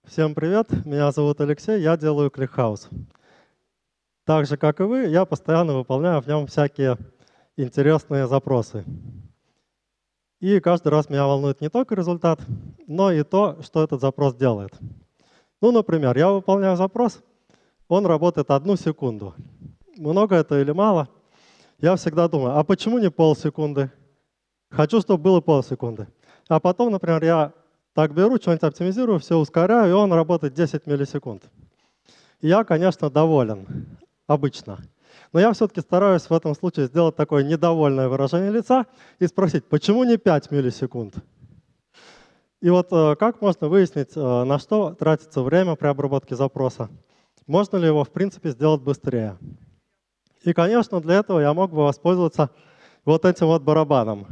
Всем привет, меня зовут Алексей, я делаю ClickHouse. Так же, как и вы, я постоянно выполняю в нем всякие интересные запросы. И каждый раз меня волнует не только результат, но и то, что этот запрос делает. Ну, например, я выполняю запрос, он работает 1 секунду. Много это или мало? Я всегда думаю, а почему не полсекунды? Хочу, чтобы было полсекунды. А потом, например, я так беру, что-нибудь оптимизирую, все ускоряю, и он работает 10 миллисекунд. И я, конечно, доволен, обычно. Но я все-таки стараюсь в этом случае сделать такое недовольное выражение лица и спросить, почему не 5 миллисекунд? И вот как можно выяснить, на что тратится время при обработке запроса? Можно ли его, в принципе, сделать быстрее? И, конечно, для этого я мог бы воспользоваться вот этим вот барабаном.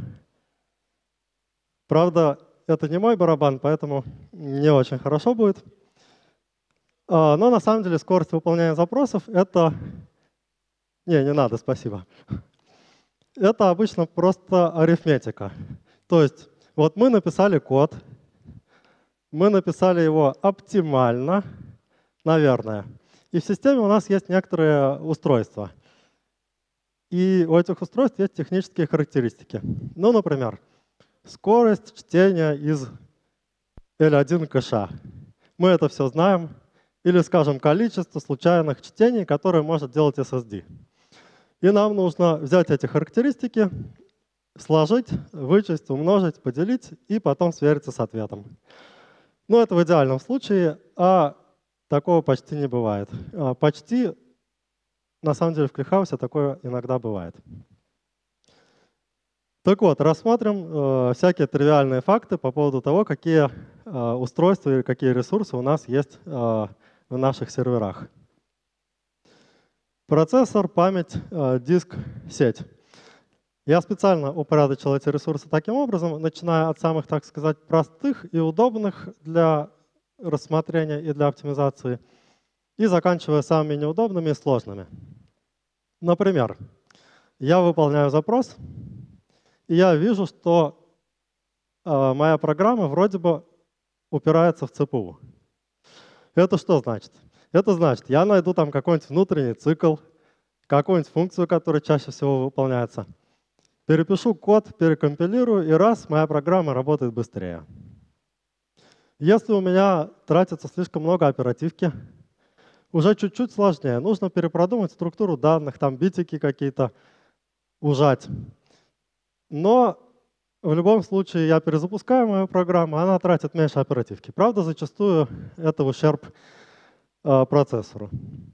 Правда, это не мой барабан, поэтому не очень хорошо будет. Но на самом деле скорость выполнения запросов — это… Не надо, спасибо. Это обычно просто арифметика. То есть вот мы написали код, мы написали его оптимально, наверное, и в системе у нас есть некоторые устройства. И у этих устройств есть технические характеристики. Ну, например, скорость чтения из L1 кэша. Мы это все знаем. Или, скажем, количество случайных чтений, которые может делать SSD. И нам нужно взять эти характеристики, сложить, вычесть, умножить, поделить и потом свериться с ответом. Ну, это в идеальном случае, а такого почти не бывает. Почти, на самом деле, в ClickHouse такое иногда бывает. Так вот, рассмотрим всякие тривиальные факты по поводу того, какие устройства или какие ресурсы у нас есть в наших серверах. Процессор, память, диск, сеть. Я специально упорядочил эти ресурсы таким образом, начиная от самых, так сказать, простых и удобных для рассмотрения и для оптимизации, и заканчивая самыми неудобными и сложными. Например, я выполняю запрос, и я вижу, что моя программа вроде бы упирается в ЦПУ. Это что значит? Это значит, я найду там какой-нибудь внутренний цикл, какую-нибудь функцию, которая чаще всего выполняется, перепишу код, перекомпилирую, и раз, моя программа работает быстрее. Если у меня тратится слишком много оперативки, уже чуть-чуть сложнее. Нужно перепродумать структуру данных, там битики какие-то ужать. Но в любом случае я перезапускаю мою программу, она тратит меньше оперативки. Правда, зачастую это в ущерб процессору.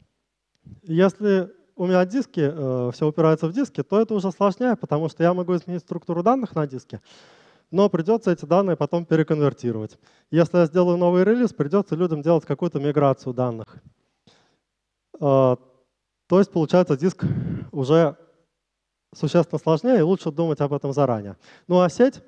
Если у меня диски, все упирается в диски, то это уже сложнее, потому что я могу изменить структуру данных на диске, но придется эти данные потом переконвертировать. Если я сделаю новый релиз, придется людям делать какую-то миграцию данных. То есть, получается, диск уже существенно сложнее, и лучше думать об этом заранее. Ну а сеть?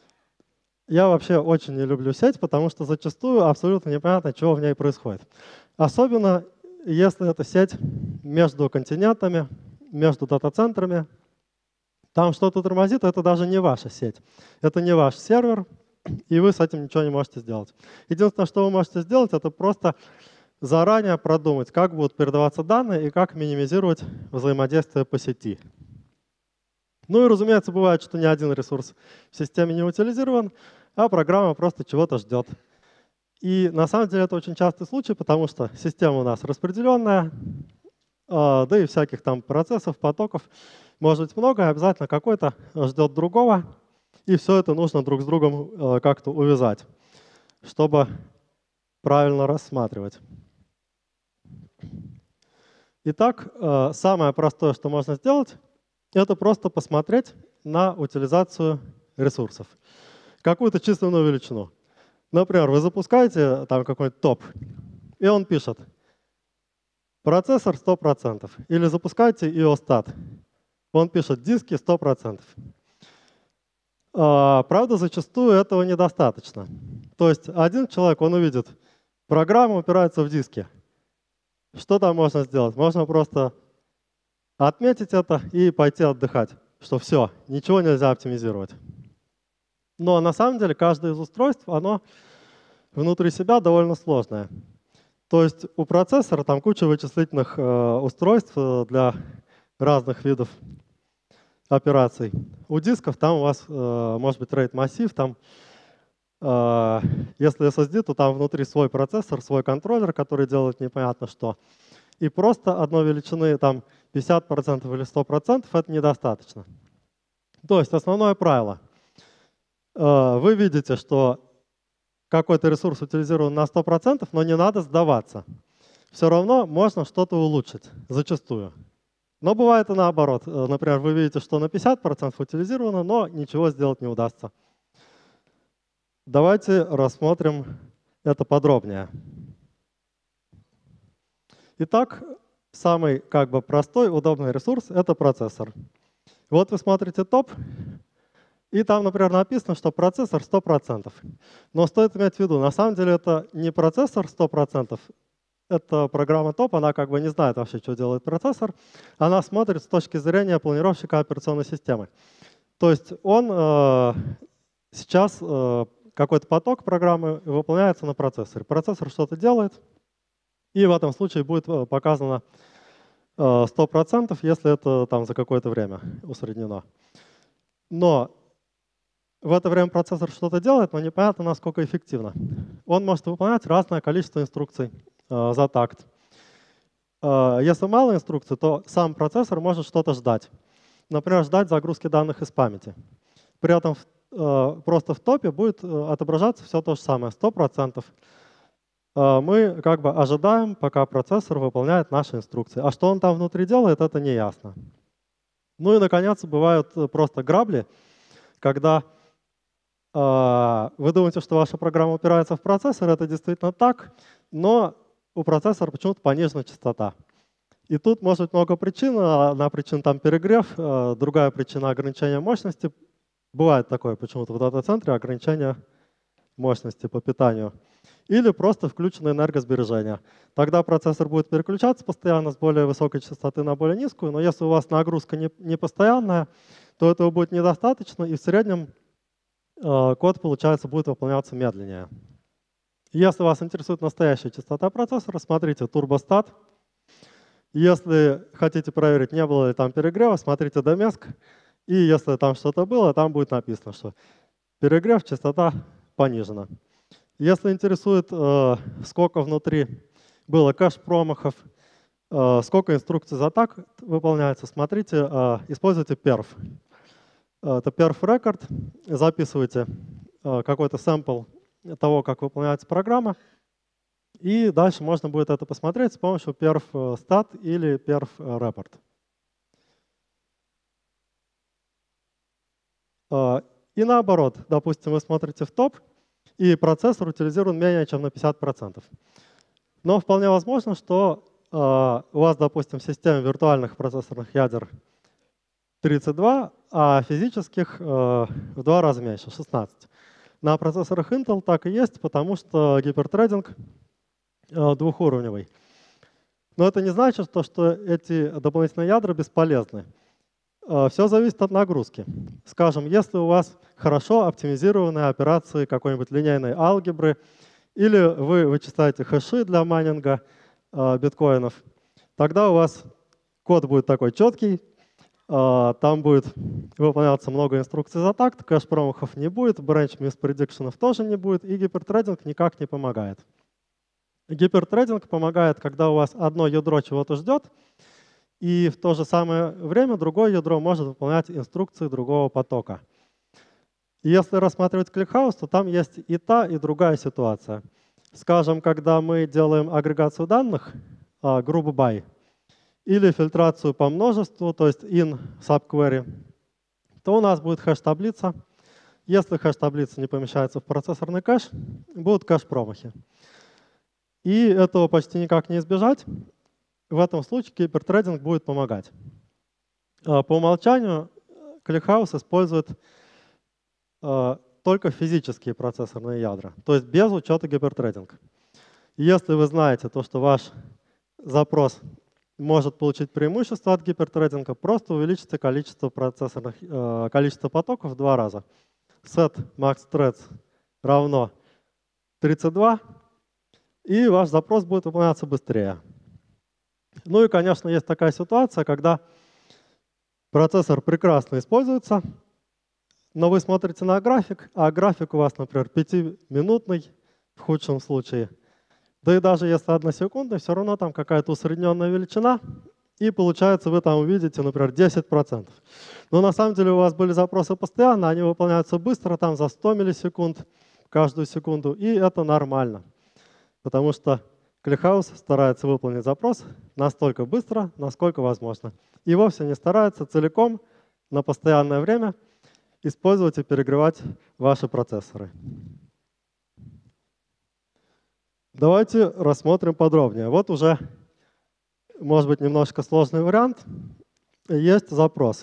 Я вообще очень не люблю сеть, потому что зачастую абсолютно непонятно, что в ней происходит. Особенно, если это сеть между континентами, между дата-центрами. Там что-то тормозит, это даже не ваша сеть. Это не ваш сервер, и вы с этим ничего не можете сделать. Единственное, что вы можете сделать, это просто заранее продумать, как будут передаваться данные и как минимизировать взаимодействие по сети. Ну и, разумеется, бывает, что ни один ресурс в системе не утилизирован, а программа просто чего-то ждет. И на самом деле это очень частый случай, потому что система у нас распределенная, да и всяких там процессов, потоков может быть много, и обязательно какой-то ждет другого, и все это нужно друг с другом как-то увязать, чтобы правильно рассматривать. Итак, самое простое, что можно сделать, это просто посмотреть на утилизацию ресурсов. Какую-то численную величину. Например, вы запускаете там какой-нибудь топ, и он пишет процессор 100%. Или запускаете IOStat, он пишет диски 100%. Правда, зачастую этого недостаточно. То есть один человек, он увидит, программа упирается в диски. Что там можно сделать? Можно просто отметить это и пойти отдыхать, что все, ничего нельзя оптимизировать. Но на самом деле каждое из устройств, оно внутри себя довольно сложная. То есть у процессора там куча вычислительных устройств для разных видов операций. У дисков там у вас может быть RAID массив, там если SSD, то там внутри свой процессор, свой контроллер, который делает непонятно что. И просто одной величины там 50% или 100% это недостаточно. То есть основное правило. Вы видите, что какой-то ресурс утилизирован на 100%, но не надо сдаваться. Все равно можно что-то улучшить, зачастую. Но бывает и наоборот. Например, вы видите, что на 50% утилизировано, но ничего сделать не удастся. Давайте рассмотрим это подробнее. Итак, самый простой, удобный ресурс — это процессор. Вот вы смотрите топ, и там, например, написано, что процессор 100%. Но стоит иметь в виду, на самом деле это не процессор 100%, это программа топ, она не знает вообще, что делает процессор. Она смотрит с точки зрения планировщика операционной системы. То есть он сейчас какой-то поток программы выполняется на процессоре. Процессор что-то делает, и в этом случае будет показано 100%, если это там за какое-то время усреднено. Но в это время процессор что-то делает, но непонятно, насколько эффективно. Он может выполнять разное количество инструкций за такт. Если мало инструкций, то сам процессор может что-то ждать. Например, ждать загрузки данных из памяти. При этом просто в топе будет отображаться все то же самое, 100%. Мы ожидаем, пока процессор выполняет наши инструкции. А что он там внутри делает, это не ясно. Ну и, наконец, бывают просто грабли, когда вы думаете, что ваша программа упирается в процессор, это действительно так, но у процессора почему-то понижена частота. И тут может быть много причин. Одна причина там перегрев, другая причина ограничения мощности. Бывает такое почему-то в дата-центре, ограничение мощности по питанию. Или просто включено энергосбережение. Тогда процессор будет переключаться постоянно с более высокой частоты на более низкую, но если у вас нагрузка не постоянная, то этого будет недостаточно, и в среднем код, получается, будет выполняться медленнее. Если вас интересует настоящая частота процессора, смотрите турбостат. Если хотите проверить, не было ли там перегрева, смотрите домеск. И если там что-то было, там будет написано, что перегрев, частота понижена. Если интересует, сколько внутри было кэш-промахов, сколько инструкций за такт выполняется, смотрите, используйте perf. Это perf record, записывайте какой-то сэмпл того, как выполняется программа, и дальше можно будет это посмотреть с помощью perf stat или perf report. И наоборот, допустим, вы смотрите в топ, и процессор утилизирован менее чем на 50%. Но вполне возможно, что у вас, допустим, в системе виртуальных процессорных ядер 32, а физических в 2 раза меньше, 16. На процессорах Intel так и есть, потому что гипертрединг двухуровневый. Но это не значит, что эти дополнительные ядра бесполезны. Все зависит от нагрузки. Скажем, если у вас хорошо оптимизированные операции какой-нибудь линейной алгебры, или вы вычисляете хэши для майнинга биткоинов, тогда у вас код будет такой четкий, там будет выполняться много инструкций за такт, кэш-промахов не будет, branch misprediction тоже не будет, и гипертрединг никак не помогает. Гипертрединг помогает, когда у вас одно ядро чего-то ждет, и в то же самое время другое ядро может выполнять инструкции другого потока. И если рассматривать ClickHouse, то там есть и та, и другая ситуация. Скажем, когда мы делаем агрегацию данных, group by, или фильтрацию по множеству, то есть in subquery, то у нас будет хэш-таблица. Если хэш-таблица не помещается в процессорный кэш, будут кэш-промахи. И этого почти никак не избежать. В этом случае гипертрединг будет помогать. По умолчанию ClickHouse использует только физические процессорные ядра, то есть без учета гипертрединга. Если вы знаете то, что ваш запрос может получить преимущество от гипертрединга, просто увеличите количество потоков в 2 раза. Set max threads равно 32, и ваш запрос будет выполняться быстрее. Ну и, конечно, есть такая ситуация, когда процессор прекрасно используется, но вы смотрите на график, а график у вас, например, 5-минутный в худшем случае. Да и даже если 1 секунда, все равно там какая-то усредненная величина, и получается вы там увидите, например, 10%. Но на самом деле у вас были запросы постоянно, они выполняются быстро, там за 100 миллисекунд каждую секунду, и это нормально. Потому что ClickHouse старается выполнить запрос настолько быстро, насколько возможно. И вовсе не старается целиком на постоянное время использовать и перегревать ваши процессоры. Давайте рассмотрим подробнее. Вот уже, может быть, немножко сложный вариант. Есть запрос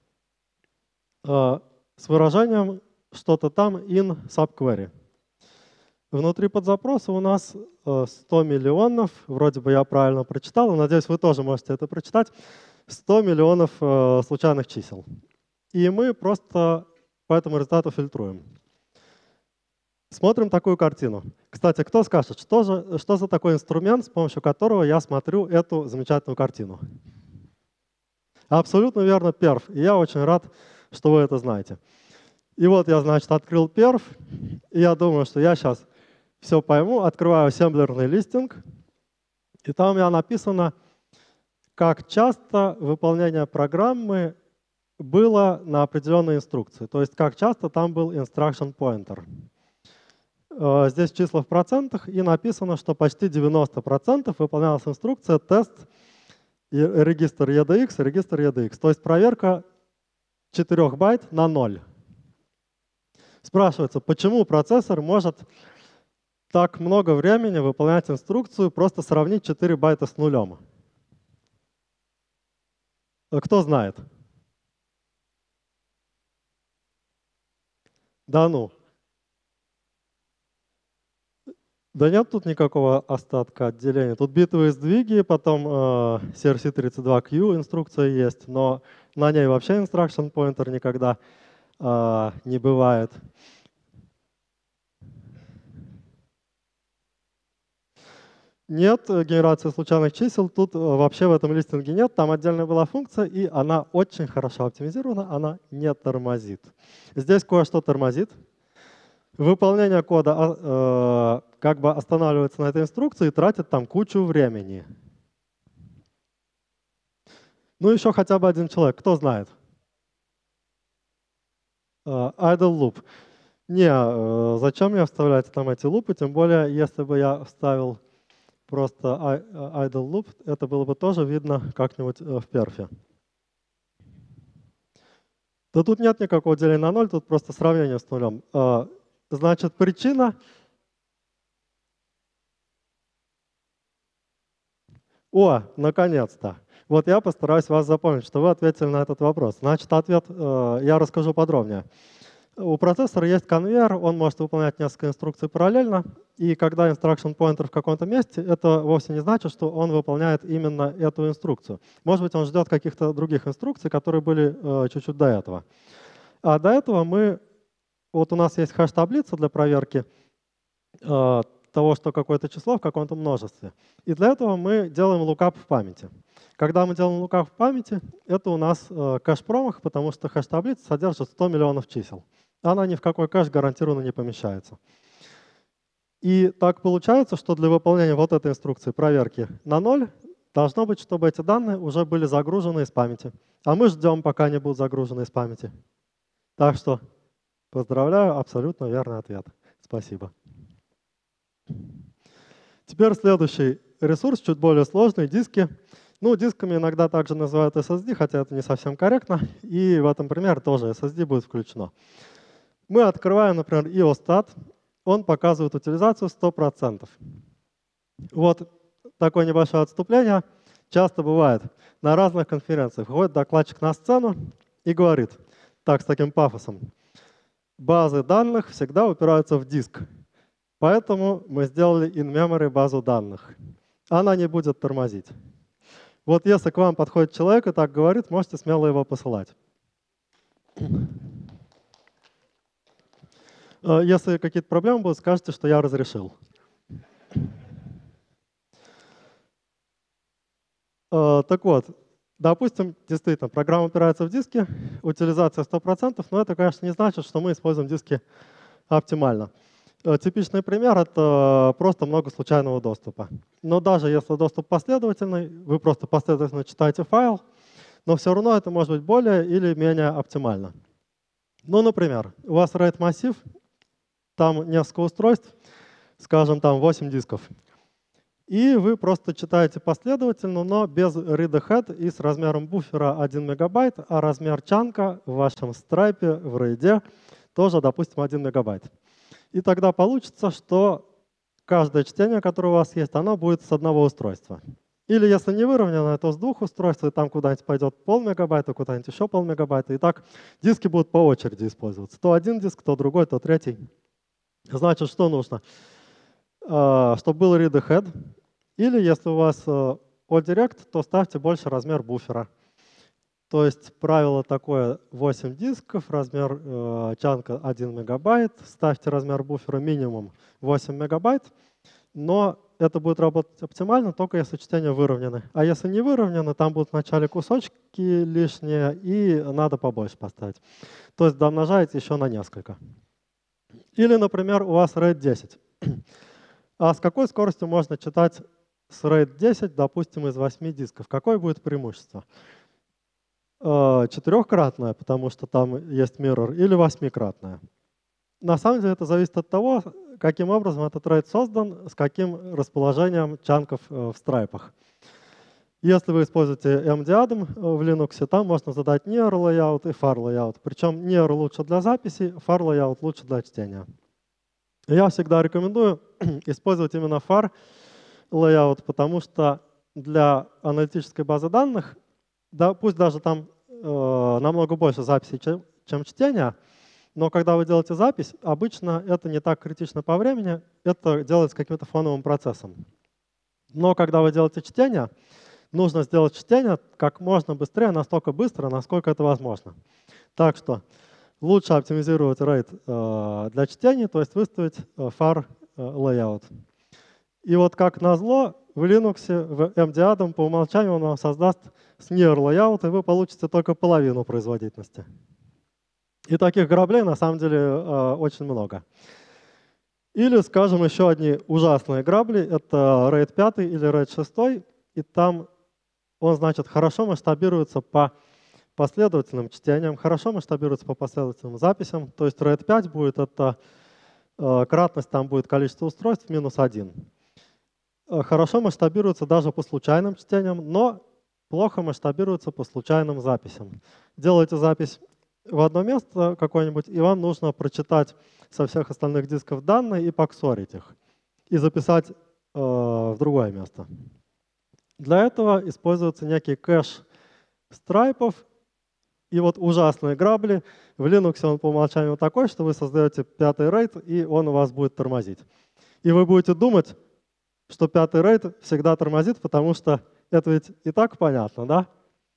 с выражением что-то там in subquery. Внутри подзапроса у нас 100 миллионов, вроде бы я правильно прочитал, надеюсь, вы тоже можете это прочитать, 100 миллионов случайных чисел. И мы просто по этому результату фильтруем. Смотрим такую картину. Кстати, кто скажет, что за такой инструмент, с помощью которого я смотрю эту замечательную картину? Абсолютно верно, перф. И я очень рад, что вы это знаете. И вот я, значит, открыл перф, и я думаю, что я сейчас все пойму. Открываю ассемблерный листинг, и там у меня написано, как часто выполнение программы было на определенной инструкции. То есть как часто там был instruction pointer. Здесь числа в процентах, и написано, что почти 90% выполнялась инструкция тест регистр EDX, регистр EDX. То есть проверка 4 байт на 0. Спрашивается, почему процессор может так много времени выполнять инструкцию, просто сравнить 4 байта с нулем? Кто знает? Да ну. Да нет тут никакого остатка отделения. Тут битовые сдвиги, потом CRC32Q инструкция есть, но на ней вообще instruction pointer никогда не бывает. Нет генерации случайных чисел, тут вообще в этом листинге нет, там отдельная была функция, и она очень хорошо оптимизирована, она не тормозит. Здесь кое-что тормозит. Выполнение кода как бы останавливается на этой инструкции и тратит там кучу времени. Ну, еще хотя бы один человек, кто знает? Idle loop. Не, зачем мне вставлять там эти лупы, тем более, если бы я вставил просто idle loop, это было бы тоже видно как-нибудь в перфе. Да тут нет никакого деления на 0, тут просто сравнение с нулем. Значит, причина... О, наконец-то. Вот я постараюсь вас запомнить, что вы ответили на этот вопрос. Значит, ответ я расскажу подробнее. У процессора есть конвейер, он может выполнять несколько инструкций параллельно, и когда instruction pointer в каком-то месте, это вовсе не значит, что он выполняет именно эту инструкцию. Может быть, он ждет каких-то других инструкций, которые были чуть-чуть до этого. А до этого вот у нас есть хэш-таблица для проверки того, что какое-то число в каком-то множестве. И для этого мы делаем лукап в памяти. Когда мы делаем лукап в памяти, это у нас кэш-промах, потому что хэш-таблица содержит 100 миллионов чисел. Она ни в какой кэш гарантированно не помещается. И так получается, что для выполнения вот этой инструкции проверки на 0 должно быть, чтобы эти данные уже были загружены из памяти. А мы ждем, пока они будут загружены из памяти. Так что поздравляю, абсолютно верный ответ. Спасибо. Теперь следующий ресурс, чуть более сложный, диски. Ну, дисками иногда также называют SSD, хотя это не совсем корректно. И в этом примере тоже SSD будет включено. Мы открываем, например, IOStat. Он показывает утилизацию 100%. Вот такое небольшое отступление. Часто бывает на разных конференциях. Выходит докладчик на сцену и говорит, так, с таким пафосом: базы данных всегда упираются в диск. Поэтому мы сделали in-memory базу данных. Она не будет тормозить. Вот если к вам подходит человек и так говорит, можете смело его посылать. Если какие-то проблемы будут, скажите, что я разрешил. Так вот, допустим, действительно, программа упирается в диски, утилизация 100%, но это, конечно, не значит, что мы используем диски оптимально. Типичный пример — это просто много случайного доступа. Но даже если доступ последовательный, вы просто последовательно читаете файл, но все равно это может быть более или менее оптимально. Ну, например, у вас RAID-массив, там несколько устройств, скажем, там 8 дисков. И вы просто читаете последовательно, но без read-ahead и с размером буфера 1 мегабайт, а размер чанка в вашем страйпе, в RAID тоже, допустим, 1 мегабайт. И тогда получится, что каждое чтение, которое у вас есть, оно будет с одного устройства. Или если не выровнено, то с двух устройств, и там куда-нибудь пойдет полмегабайта, куда-нибудь еще полмегабайта. И так диски будут по очереди использоваться. То один диск, то другой, то третий. Значит, что нужно? Чтобы был read-ahead. Или если у вас ODirect, то ставьте больше размер буфера. То есть правило такое: 8 дисков, размер чанка 1 мегабайт, ставьте размер буфера минимум 8 мегабайт, но это будет работать оптимально только если чтения выровнены. А если не выровнены, там будут в начале кусочки лишние, и надо побольше поставить. То есть домножаете еще на несколько. Или, например, у вас RAID 10. А с какой скоростью можно читать с RAID 10, допустим, из 8 дисков? Какое будет преимущество? 4-кратное, потому что там есть mirror, или 8-кратное. На самом деле это зависит от того, каким образом этот RAID создан, с каким расположением чанков в страйпах. Если вы используете MDADM в Linux, там можно задать near layout и far layout. Причем near лучше для записи, far layout лучше для чтения. Я всегда рекомендую использовать именно far layout, потому что для аналитической базы данных, да, пусть даже там намного больше записей, чем чтения, но когда вы делаете запись, обычно это не так критично по времени, это делается каким-то фоновым процессом. Но когда вы делаете чтение, нужно сделать чтение как можно быстрее, настолько быстро, насколько это возможно. Так что лучше оптимизировать RAID для чтения, то есть выставить far layout. И вот как назло, в Linux, в MDADM по умолчанию он вам создаст с near layout, и вы получите только половину производительности. И таких граблей на самом деле очень много. Или, скажем, еще одни ужасные грабли — это RAID 5 или RAID 6, и там он, значит, хорошо масштабируется по последовательным чтениям, хорошо масштабируется по последовательным записям. То есть RAID 5 будет, это кратность, там будет количество устройств -1. Хорошо масштабируется даже по случайным чтениям, но плохо масштабируется по случайным записям. Делаете запись в одно место какое-нибудь, и вам нужно прочитать со всех остальных дисков данные и поксорить их, и записать в другое место. Для этого используется некий кэш страйпов, и вот ужасные грабли. В Linux он по умолчанию такой, что вы создаете 5-й RAID, и он у вас будет тормозить. И вы будете думать, что 5-й RAID всегда тормозит, потому что это ведь и так понятно, да?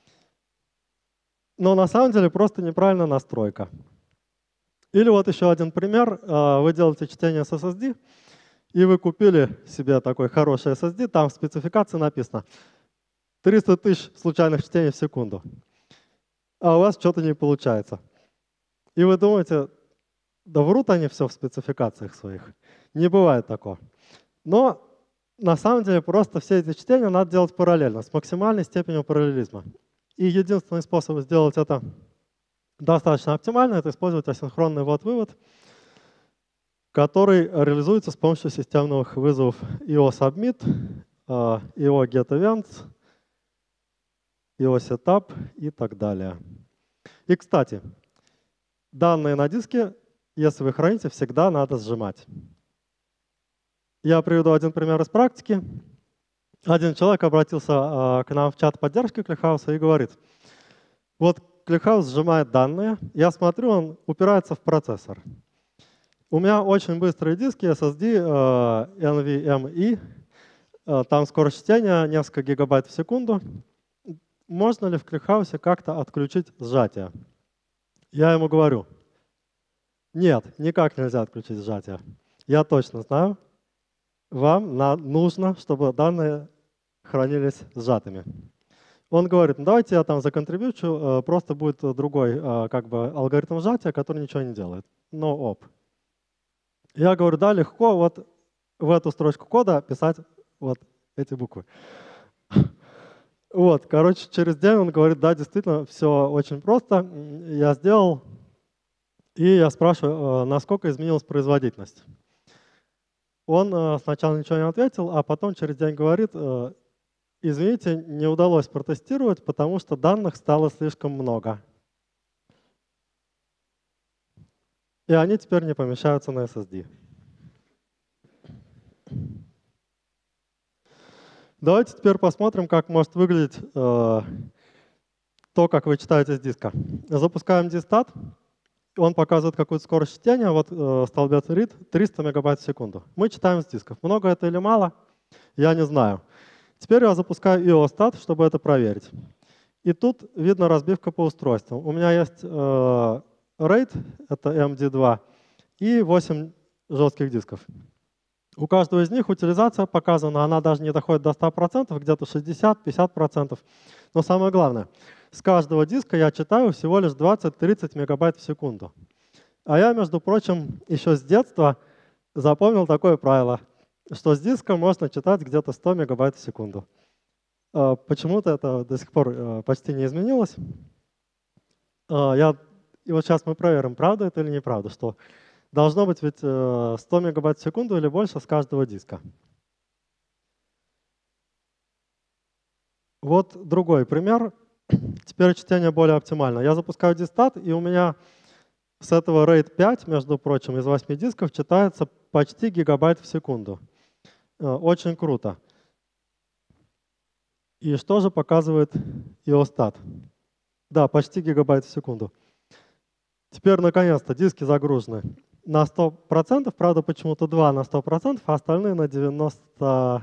Но на самом деле просто неправильная настройка. Или вот еще один пример. Вы делаете чтение с SSD, и вы купили себе такой хороший SSD, там в спецификации написано 300 тысяч случайных чтений в секунду, а у вас что-то не получается. И вы думаете, да врут они все в спецификациях своих. Не бывает такого. Но на самом деле просто все эти чтения надо делать параллельно, с максимальной степенью параллелизма. И единственный способ сделать это достаточно оптимально — это использовать асинхронный ввод-вывод, который реализуется с помощью системных вызовов IO-submit, IO-get-events, IO-setup и так далее. И, кстати, данные на диске, если вы храните, всегда надо сжимать. Я приведу один пример из практики. Один человек обратился к нам в чат поддержки ClickHouse и говорит: вот ClickHouse сжимает данные, я смотрю, он упирается в процессор. У меня очень быстрые диски SSD NVMe, там скорость чтения несколько гигабайт в секунду. Можно ли в ClickHouse как-то отключить сжатие? Я ему говорю: Нет, никак нельзя отключить сжатие. Я точно знаю, вам нужно, чтобы данные хранились сжатыми. Он говорит, ну давайте я там законтрибьючу, просто будет другой как бы алгоритм сжатия, который ничего не делает. Но оп. Я говорю, да, легко вот в эту строчку кода писать вот эти буквы. Вот, короче, через день он говорит, да, действительно, все очень просто. Я сделал, и я спрашиваю, насколько изменилась производительность. Он сначала ничего не ответил, а потом через день говорит, извините, не удалось протестировать, потому что данных стало слишком много. И они теперь не помещаются на SSD. Давайте теперь посмотрим, как может выглядеть то, как вы читаете с диска. Запускаем dist-stat. Он показывает какую-то скорость чтения. Вот столбец read 300 мегабайт в секунду. Мы читаем с дисков. Много это или мало? Я не знаю. Теперь я запускаю IO-stat, чтобы это проверить. И тут видно разбивка по устройствам. У меня есть RAID, это MD2, и 8 жестких дисков. У каждого из них утилизация показана, она даже не доходит до 100%, где-то 60-50%. Но самое главное, с каждого диска я читаю всего лишь 20-30 мегабайт в секунду. А я, между прочим, еще с детства запомнил такое правило, что с диска можно читать где-то 100 мегабайт в секунду. Почему-то это до сих пор почти не изменилось. И вот сейчас мы проверим, правда это или неправда, что должно быть ведь 100 мегабайт в секунду или больше с каждого диска. Вот другой пример. Теперь чтение более оптимально. Я запускаю dist-stat, и у меня с этого RAID 5, между прочим, из 8 дисков читается почти гигабайт в секунду. Очень круто. И что же показывает IO-stat? Да, почти гигабайт в секунду. Теперь, наконец-то, диски загружены на 100%, правда, почему-то 2 на 100%, а остальные на 95%.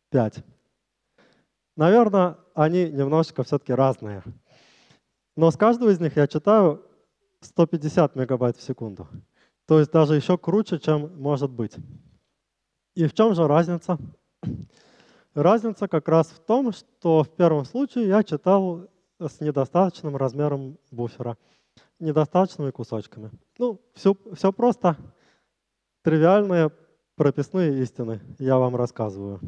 Наверное, они немножечко все-таки разные. Но с каждого из них я читаю 150 мегабайт в секунду. То есть даже еще круче, чем может быть. И в чем же разница? Разница как раз в том, что в первом случае я читал с недостаточным размером буфера, недостаточными кусочками. Ну, все просто. Тривиальные прописные истины я вам рассказываю.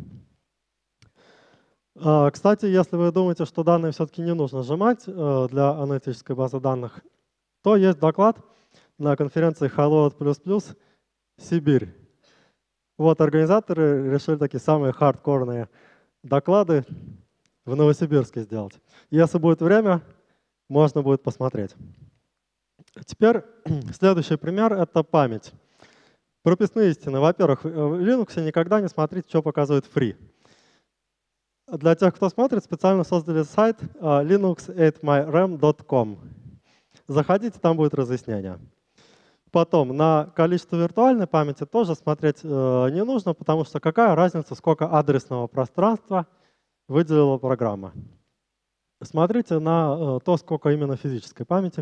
Кстати, если вы думаете, что данные все-таки не нужно сжимать для аналитической базы данных, то есть доклад на конференции Hello Сибирь. Вот организаторы решили такие самые хардкорные доклады в Новосибирске сделать. Если будет время, можно будет посмотреть. Теперь следующий пример — это память. Прописные истины. Во-первых, в Linux никогда не смотрите, что показывает free. Для тех, кто смотрит, специально создали сайт linux8myrem.com. Заходите, там будет разъяснение. Потом, на количество виртуальной памяти тоже смотреть не нужно, потому что какая разница, сколько адресного пространства выделила программа. Смотрите на то, сколько именно физической памяти.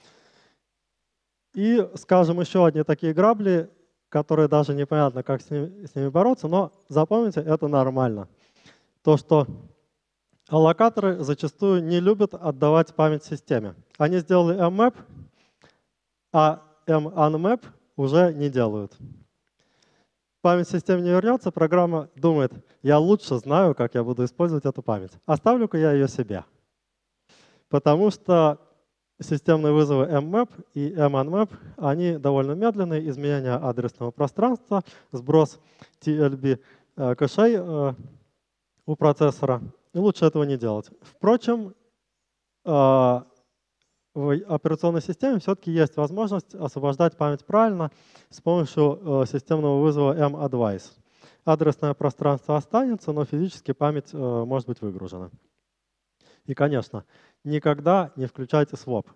И, скажем, еще одни такие грабли, которые даже непонятно, как с ними бороться, но запомните, это нормально. То, что аллокаторы зачастую не любят отдавать память системе. Они сделали mmap, а munmap уже не делают. Память системе не вернется, программа думает, я лучше знаю, как я буду использовать эту память. Оставлю-ка я ее себе. Потому что системные вызовы mmap и munmap, они довольно медленные, изменение адресного пространства, сброс TLB кэшей у процессора. И лучше этого не делать. Впрочем, в операционной системе все-таки есть возможность освобождать память правильно с помощью системного вызова madvice. Адресное пространство останется, но физически память может быть выгружена. И, конечно, никогда не включайте своп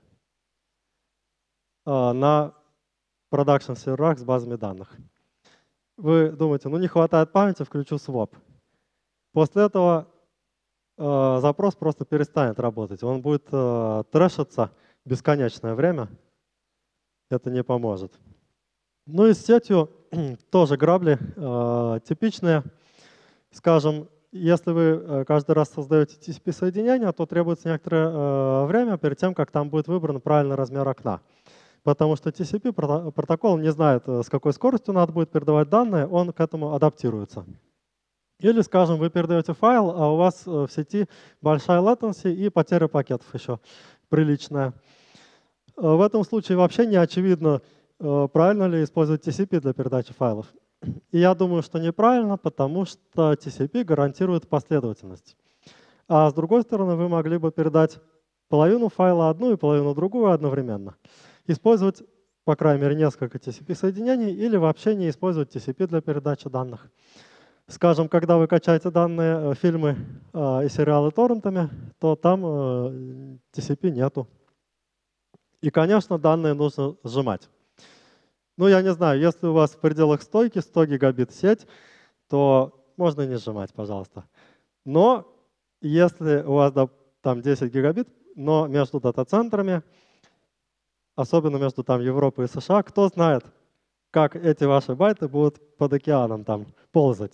на продакшн-серверах с базами данных. Вы думаете, ну не хватает памяти, включу своп. После этого запрос просто перестанет работать. Он будет трэшиться бесконечное время. Это не поможет. Ну и с сетью тоже грабли типичные. Скажем, если вы каждый раз создаете TCP-соединение, то требуется некоторое время перед тем, как там будет выбран правильный размер окна. Потому что TCP протокол не знает, с какой скоростью надо будет передавать данные, он к этому адаптируется. Или, скажем, вы передаете файл, а у вас в сети большая latency и потеря пакетов еще приличная. В этом случае вообще не очевидно, правильно ли использовать TCP для передачи файлов. И я думаю, что неправильно, потому что TCP гарантирует последовательность. А с другой стороны, вы могли бы передать половину файла одну и половину другую одновременно. Использовать, по крайней мере, несколько TCP-соединений или вообще не использовать TCP для передачи данных. Скажем, когда вы качаете данные, фильмы и сериалы торрентами, то там TCP нету. И, конечно, данные нужно сжимать. Ну, я не знаю, если у вас в пределах стойки 100 гигабит сеть, то можно и не сжимать, пожалуйста. Но если у вас там 10 гигабит, но между дата-центрами, особенно между там Европой и США, кто знает, как эти ваши байты будут под океаном там ползать.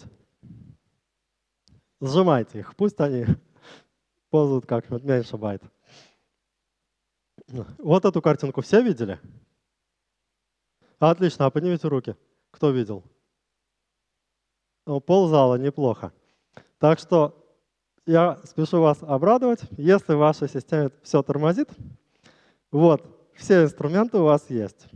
Сжимайте их, пусть они ползают как-нибудь меньше байт. Вот эту картинку все видели? Отлично, а поднимите руки. Кто видел? Ползала, неплохо. Так что я спешу вас обрадовать, если в вашей системе все тормозит, вот, все инструменты у вас есть.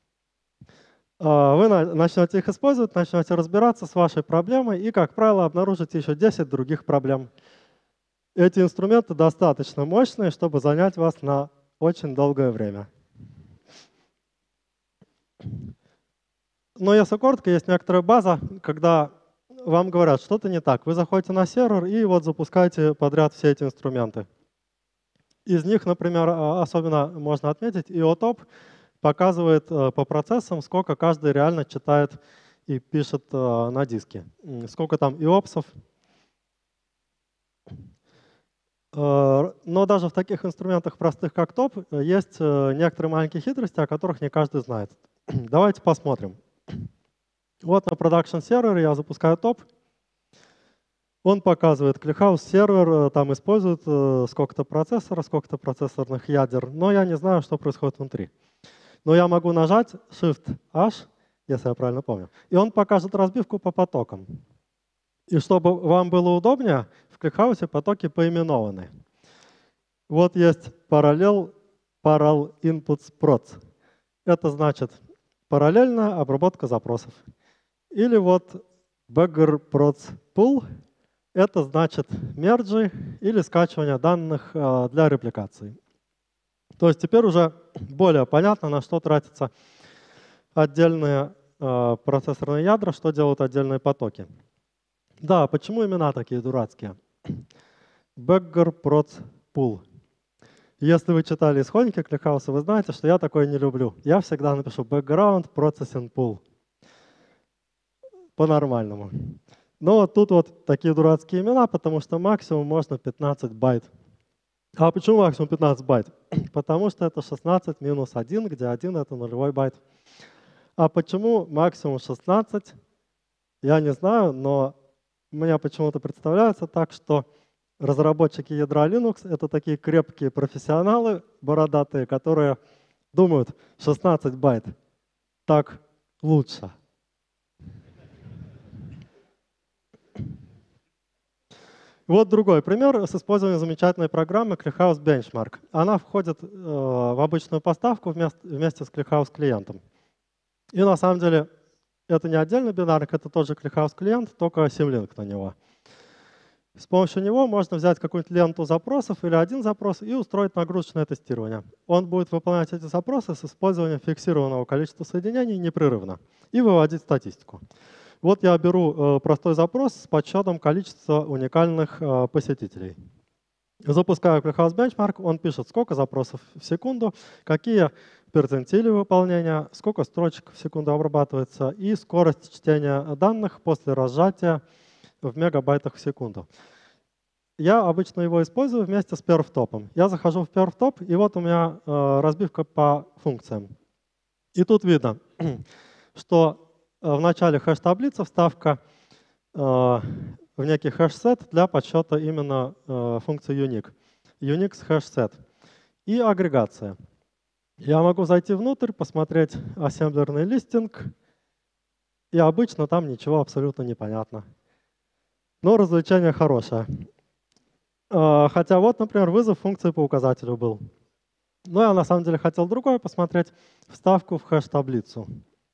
Вы начнете их использовать, начнете разбираться с вашей проблемой и, как правило, обнаружите еще 10 других проблем. Эти инструменты достаточно мощные, чтобы занять вас на очень долгое время. Но если коротко, есть некоторая база, когда вам говорят, что-то не так. Вы заходите на сервер и вот запускаете подряд все эти инструменты. Из них, например, особенно можно отметить, IOTOP показывает по процессам, сколько каждый реально читает и пишет на диске. Сколько там IOPS-ов. Но даже в таких инструментах простых, как TOP, есть некоторые маленькие хитрости, о которых не каждый знает. Давайте посмотрим. Вот на продакшн сервере я запускаю TOP. Он показывает ClickHouse сервер, там использует сколько-то процессоров, сколько-то процессорных ядер, но я не знаю, что происходит внутри. Но я могу нажать Shift-H, если я правильно помню, и он покажет разбивку по потокам. И чтобы вам было удобнее, в ClickHouse потоки поименованы. Вот есть параллел Parallel Inputs Proc. Это значит параллельная обработка запросов. Или вот Bagger Proc Pool. Это значит мерджи или скачивание данных для репликации. То есть теперь уже более понятно, на что тратятся отдельные процессорные ядра, что делают отдельные потоки. Да, почему имена такие дурацкие? Bagger Proc Pool. Если вы читали исходники ClickHouse, вы знаете, что я такое не люблю. Я всегда напишу Background Processing Pool. По-нормальному. Но вот тут вот такие дурацкие имена, потому что максимум можно 15 байт. А почему максимум 15 байт? Потому что это 16 минус 1, где 1 — это нулевой байт. А почему максимум 16? Я не знаю, но мне почему-то представляется так, что разработчики ядра Linux — это такие крепкие профессионалы, бородатые, которые думают, 16 байт так лучше. Вот другой пример с использованием замечательной программы ClickHouse Benchmark. Она входит в обычную поставку вместе с ClickHouse клиентом. И на самом деле это не отдельный бинарник, это тот же ClickHouse клиент, только Symlink на него. С помощью него можно взять какую-нибудь ленту запросов или один запрос и устроить нагрузочное тестирование. Он будет выполнять эти запросы с использованием фиксированного количества соединений непрерывно и выводить статистику. Вот я беру простой запрос с подсчетом количества уникальных посетителей. Запускаю ClickHouse Benchmark, он пишет, сколько запросов в секунду, какие перцентили выполнения, сколько строчек в секунду обрабатывается и скорость чтения данных после разжатия в мегабайтах в секунду. Я обычно его использую вместе с perfTOP. Я захожу в perfTOP, и вот у меня разбивка по функциям. И тут видно, что в начале хэш-таблицы вставка в некий хэш-сет для подсчета именно функции unique. Unix хэш-сет. И агрегация. Я могу зайти внутрь, посмотреть ассемблерный листинг, и обычно там ничего абсолютно не понятно. Но развлечение хорошее. Хотя вот, например, вызов функции по указателю был. Но я на самом деле хотел другое посмотреть, вставку в хэш-таблицу.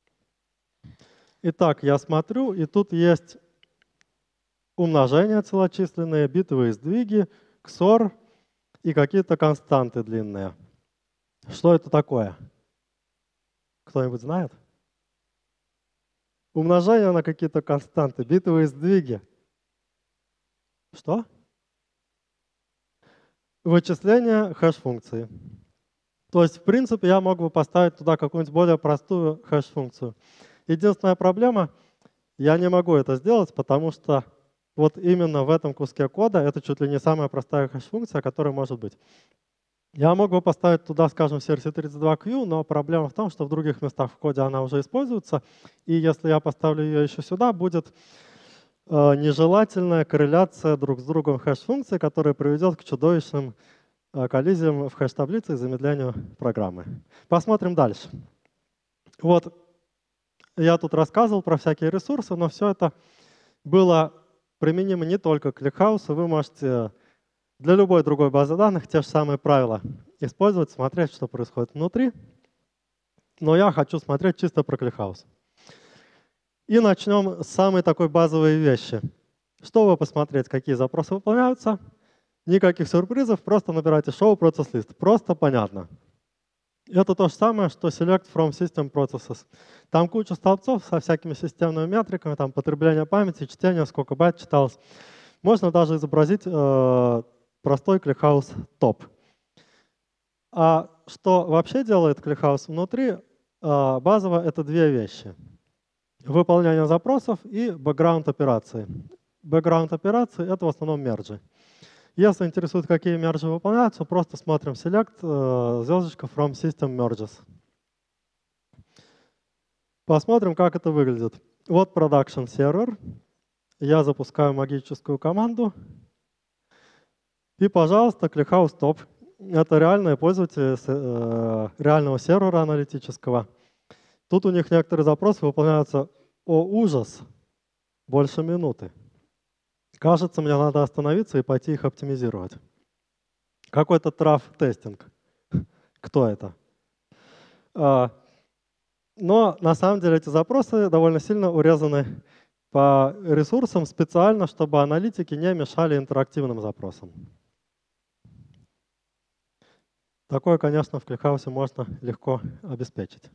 Итак, я смотрю, и тут есть умножения целочисленные, битовые сдвиги, XOR и какие-то константы длинные. Что это такое? Кто-нибудь знает? Умножение на какие-то константы, битовые сдвиги. Что? Вычисление хэш-функции. То есть, в принципе, я мог бы поставить туда какую-нибудь более простую хэш-функцию. Единственная проблема, я не могу это сделать, потому что вот именно в этом куске кода это чуть ли не самая простая хэш-функция, которая может быть. Я мог бы поставить туда, скажем, CRC32Q, но проблема в том, что в других местах в коде она уже используется, и если я поставлю ее еще сюда, будет нежелательная корреляция друг с другом хэш-функций, которая приведет к чудовищным коллизиям в хэш-таблице и замедлению программы. Посмотрим дальше. Вот я тут рассказывал про всякие ресурсы, но все это было применимо не только к ClickHouse. Вы можете для любой другой базы данных те же самые правила использовать, смотреть, что происходит внутри. Но я хочу смотреть чисто про ClickHouse. И начнем с самой такой базовой вещи. Чтобы посмотреть, какие запросы выполняются, никаких сюрпризов, просто набирайте show process list. Просто понятно. Это то же самое, что select from system processes. Там куча столбцов со всякими системными метриками, там потребление памяти, чтение, сколько байт читалось. Можно даже изобразить простой ClickHouse топ. А что вообще делает ClickHouse внутри? Базово это две вещи. Выполнение запросов и бэкграунд операции. Бэкграунд операции — это в основном мерджи. Если интересует, какие мерджи выполняются, просто смотрим select звездочка from system merges. Посмотрим, как это выглядит. Вот production server. Я запускаю магическую команду. И, пожалуйста, ClickHouse top. Это реальные пользователи реального сервера аналитического. Тут у них некоторые запросы выполняются, о ужас, больше минуты. Кажется, мне надо остановиться и пойти их оптимизировать. Какой-то траф-тестинг. Кто это? Но на самом деле эти запросы довольно сильно урезаны по ресурсам специально, чтобы аналитики не мешали интерактивным запросам. Такое, конечно, в ClickHouse можно легко обеспечить.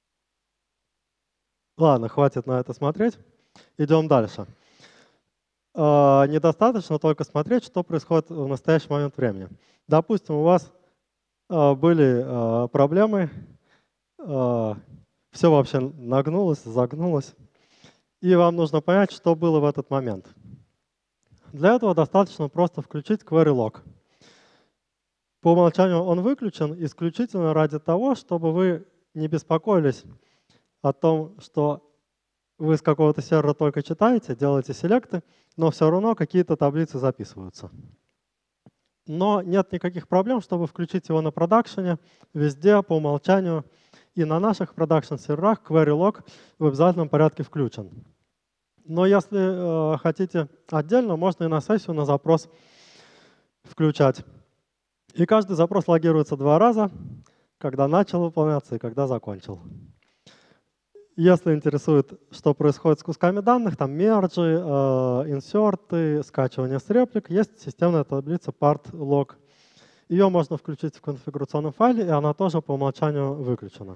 Ладно, хватит на это смотреть. Идем дальше. Недостаточно только смотреть, что происходит в настоящий момент времени. Допустим, у вас были проблемы, все вообще нагнулось, загнулось, и вам нужно понять, что было в этот момент. Для этого достаточно просто включить query log. По умолчанию он выключен исключительно ради того, чтобы вы не беспокоились о том, что вы с какого-то сервера только читаете, делаете селекты, но все равно какие-то таблицы записываются. Но нет никаких проблем, чтобы включить его на продакшене, везде по умолчанию. И на наших продакшн-серверах query log в обязательном порядке включен. Но если хотите отдельно, можно и на сессию, на запрос включать. И каждый запрос логируется 2 раза, когда начал выполняться и когда закончил. Если интересует, что происходит с кусками данных, там мерджи, инсерты, скачивание с реплик, есть системная таблица part log. Ее можно включить в конфигурационном файле, и она тоже по умолчанию выключена.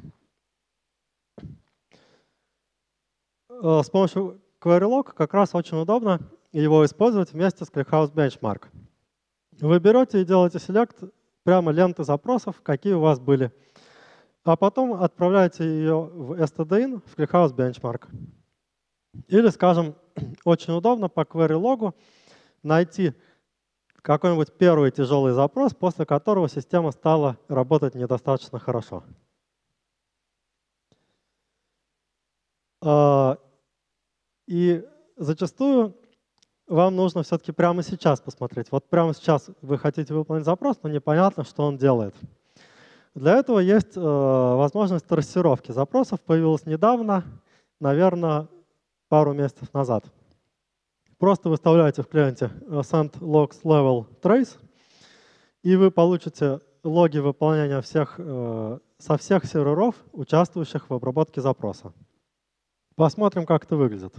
С помощью query-log как раз очень удобно его использовать вместе с ClickHouse Benchmark. Вы берете и делаете select прямо ленты запросов, какие у вас были. А потом отправляете ее в stdin, в ClickHouse Benchmark. Или, скажем, очень удобно по query-log найти какой-нибудь первый тяжелый запрос, после которого система стала работать недостаточно хорошо. И зачастую вам нужно все-таки прямо сейчас посмотреть. Вот прямо сейчас вы хотите выполнить запрос, но непонятно, что он делает. Для этого есть возможность трассировки запросов. Появилась недавно, наверное, пару месяцев назад. Просто выставляете в клиенте send logs level trace, и вы получите логи выполнения со всех серверов, участвующих в обработке запроса. Посмотрим, как это выглядит.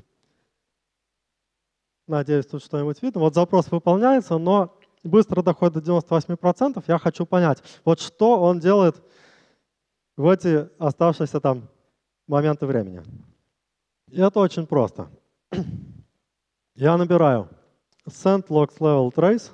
Надеюсь, тут что-нибудь видно. Вот запрос выполняется, но быстро доходит до 98%. Я хочу понять, вот что он делает в эти оставшиеся там моменты времени. И это очень просто. Я набираю send logs level trace.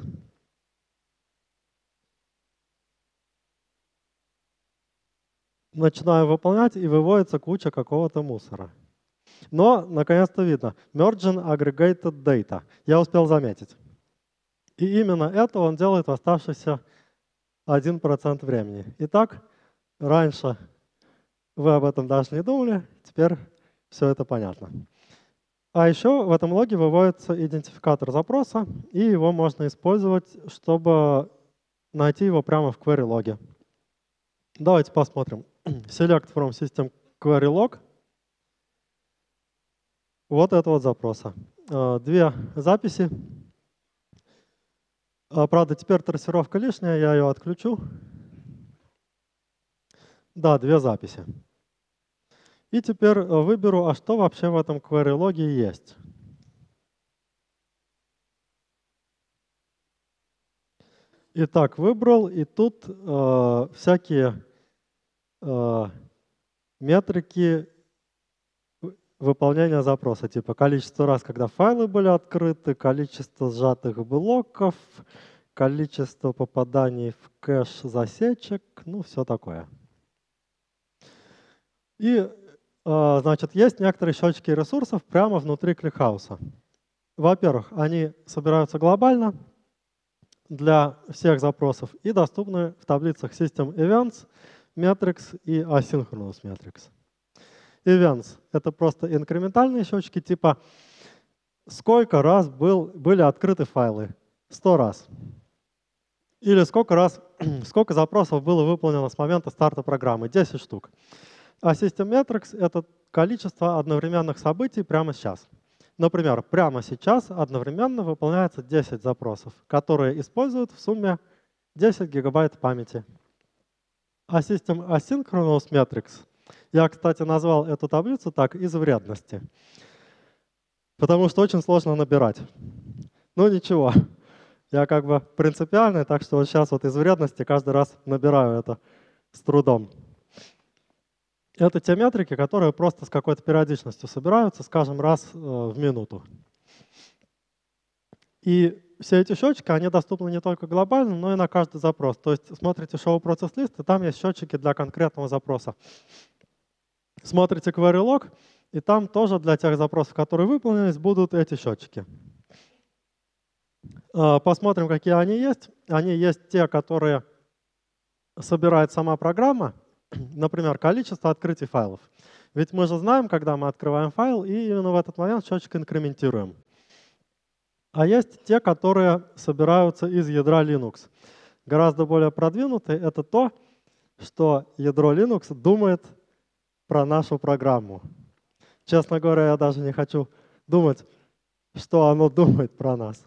Начинаю выполнять, и выводится куча какого-то мусора. Но, наконец-то видно, merging aggregated data. Я успел заметить. И именно это он делает в оставшийся 1% времени. Итак, раньше вы об этом даже не думали, теперь все это понятно. А еще в этом логе выводится идентификатор запроса, и его можно использовать, чтобы найти его прямо в query логе. Давайте посмотрим. Select from system query log. Вот это вот запроса. Две записи. Правда, теперь трассировка лишняя, я ее отключу. Да, две записи. И теперь выберу, а что вообще в этом query логе есть. Итак, выбрал, и тут всякие метрики выполнения запроса, типа количество раз, когда файлы были открыты, количество сжатых блоков, количество попаданий в кэш засечек, ну, все такое. И, значит, есть некоторые счетчики ресурсов прямо внутри ClickHouse. Во-первых, они собираются глобально для всех запросов и доступны в таблицах System Events, Metrics и Asynchronous Metrics. Events — это просто инкрементальные счетчики типа сколько раз были открыты файлы? 100 раз. Или сколько запросов было выполнено с момента старта программы? 10 штук. А System Metrics — это количество одновременных событий прямо сейчас. Например, прямо сейчас одновременно выполняется 10 запросов, которые используют в сумме 10 гигабайт памяти. А System Asynchronous Metrics, я, кстати, назвал эту таблицу так из вредности, потому что очень сложно набирать. Ну ничего, я как бы принципиальный, так что вот сейчас вот из вредности каждый раз набираю это с трудом. Это те метрики, которые просто с какой-то периодичностью собираются, скажем, раз в минуту. И все эти счетчики, они доступны не только глобально, но и на каждый запрос. То есть смотрите show process list, и там есть счетчики для конкретного запроса. Смотрите query log, и там тоже для тех запросов, которые выполнились, будут эти счетчики. Посмотрим, какие они есть. Они есть те, которые собирает сама программа, например, количество открытий файлов. Ведь мы же знаем, когда мы открываем файл, и именно в этот момент счетчик инкрементируем. А есть те, которые собираются из ядра Linux. Гораздо более продвинутые — это то, что ядро Linux думает про нашу программу. Честно говоря, я даже не хочу думать, что оно думает про нас.